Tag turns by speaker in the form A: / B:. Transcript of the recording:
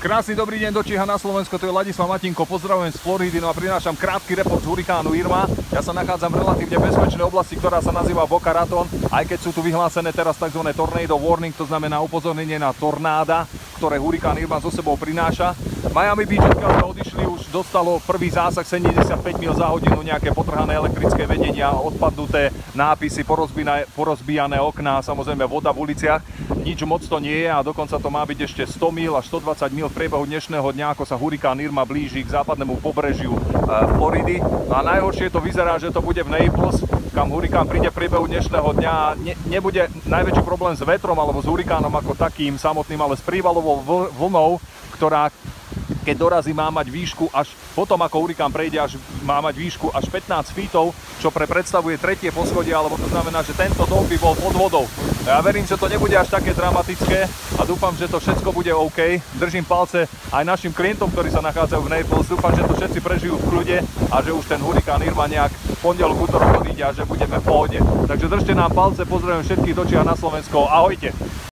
A: Krásny dobrý deň do Číha na Slovensko, to je Ladislav Matinko, pozdravujem z Floridy, no a prinášam krátky report z hurikánu Irma. Ja sa nachádzam v relatívne bezpečnej oblasti, ktorá sa nazýva Boca Raton, aj keď sú tu vyhlásené teraz tzv. Tornado warning, to znamená upozornenie na tornáda, ktoré hurikán Irma so sebou prináša. Miami Beach, odkiaľ sme odišli, už dostalo prvý zásah 75 mil za hodinu, nejaké potrhané elektrické vedenia, odpadnuté nápisy, porozbijané okná, samozrejme voda v uliciach. Nič moc to nie je a dokonca to má byť ešte 100 mil až 120 mil v priebehu dnešného dňa, ako sa hurikán Irma blíži k západnému pobrežiu Floridy. No a najhoršie to vyzerá, že to bude v Naples, kam hurikán príde v priebehu dnešného dňa. Nebude najväčší problém s vetrom alebo s hurikánom ako takým samotným, ale s prívalovou vlnou, ktorá keď dorazí, má mať výšku až potom, ako hurikán prejde, má mať výšku až 15 feetov, čo predstavuje tretie poschodie, alebo to znamená, že tento dom by bol pod vodou. Ja verím, že to nebude až také dramatické a dúfam, že to všetko bude OK. Držím palce aj našim klientom, ktorí sa nachádzajú v Naples. Dúfam, že to všetci prežijú v kľude a že už ten hurikán Irma nejak v pondelok, útorok odíde a že budeme v pohode. Takže držte nám palce, pozdravujem všetkých do Číha na Slovensko. Ahojte!